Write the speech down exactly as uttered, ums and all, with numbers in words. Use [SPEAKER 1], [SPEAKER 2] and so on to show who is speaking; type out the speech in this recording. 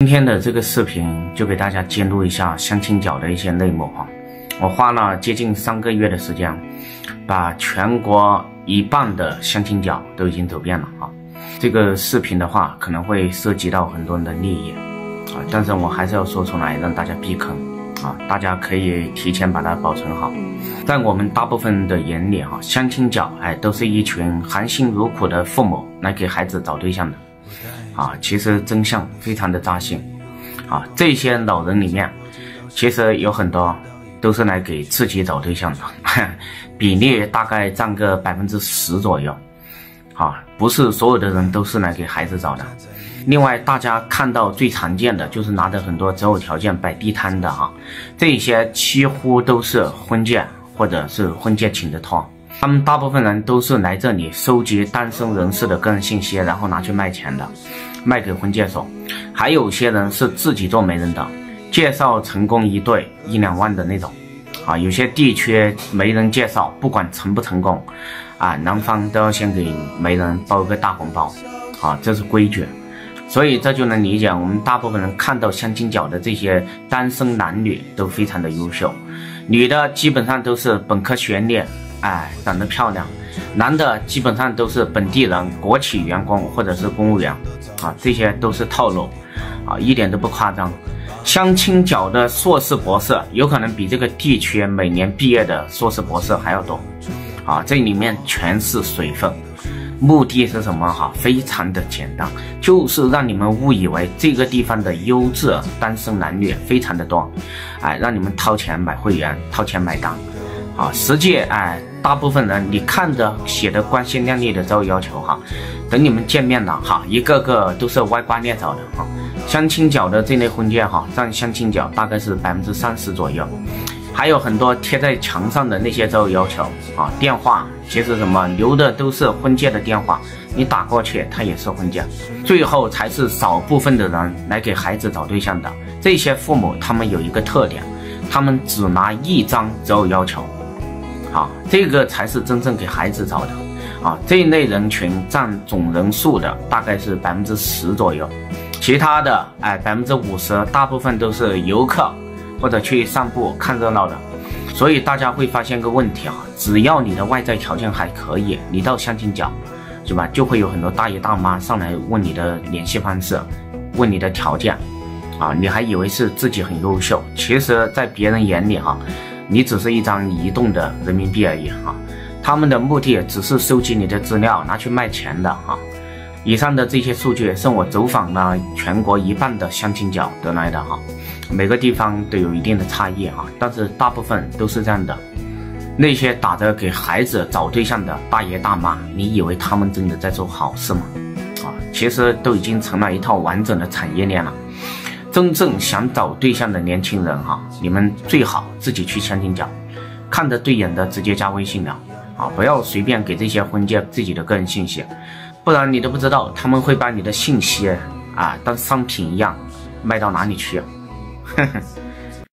[SPEAKER 1] 今天的这个视频就给大家揭露一下相亲角的一些内幕哈。我花了接近三个月的时间，把全国一半的相亲角都已经走遍了啊。这个视频的话可能会涉及到很多人的利益啊，但是我还是要说出来让大家避坑啊，大家可以提前把它保存好。在我们大部分人的眼里哈，相亲角哎都是一群含辛茹苦的父母来给孩子找对象的啊，其实真相非常的扎心啊。这些老人里面，其实有很多都是来给自己找对象的，比例大概占个百分之十左右啊，不是所有的人都是来给孩子找的。另外，大家看到最常见的就是拿着很多择偶条件摆地摊的哈，这些几乎都是婚介或者是婚介请的托。他们大部分人都是来这里收集单身人士的个人信息，然后拿去卖钱的，卖给婚介所。还有些人是自己做媒人的，介绍成功一对一两万的那种啊。有些地区媒人介绍，不管成不成功啊，男方都要先给媒人包个大红包啊，这是规矩。所以这就能理解我们大部分人看到相亲角的这些单身男女都非常的优秀，女的基本上都是本科学历，哎，长得漂亮，男的基本上都是本地人，国企员工或者是公务员啊，这些都是套路啊，一点都不夸张。相亲角的硕士博士有可能比这个地区每年毕业的硕士博士还要多啊，这里面全是水分。目的是什么哈？非常的简单，就是让你们误以为这个地方的优质单身男女非常的多，哎，让你们掏钱买会员，掏钱买单，啊，实际哎，大部分人你看着写的光鲜亮丽的择偶要求哈，等你们见面了哈，一个个都是歪瓜裂枣的哈。相亲角的这类婚介哈，占相亲角大概是百分之三十左右。还有很多贴在墙上的那些择偶要求啊，电话其实什么留的都是婚介的电话，你打过去他也是婚介。最后才是少部分的人来给孩子找对象的。这些父母他们有一个特点，他们只拿一张择偶要求，啊，这个才是真正给孩子找的啊。这一类人群占总人数的大概是百分之十左右，其他的哎百分之五十大部分都是游客或者去散步看热闹的。所以大家会发现个问题啊，只要你的外在条件还可以，你到相亲角是吧，就会有很多大爷大妈上来问你的联系方式，问你的条件啊，你还以为是自己很优秀，其实在别人眼里哈，你只是一张移动的人民币而已哈，他们的目的只是收集你的资料拿去卖钱的哈。以上的这些数据是我走访了全国一半的相亲角得来的哈，每个地方都有一定的差异哈，但是大部分都是这样的。那些打着给孩子找对象的大爷大妈，你以为他们真的在做好事吗？啊，其实都已经成了一套完整的产业链了。真正想找对象的年轻人哈，你们最好自己去相亲角，看着对眼的直接加微信聊啊，不要随便给这些婚介自己的个人信息。不然你都不知道他们会把你的信息啊当商品一样卖到哪里去。呵呵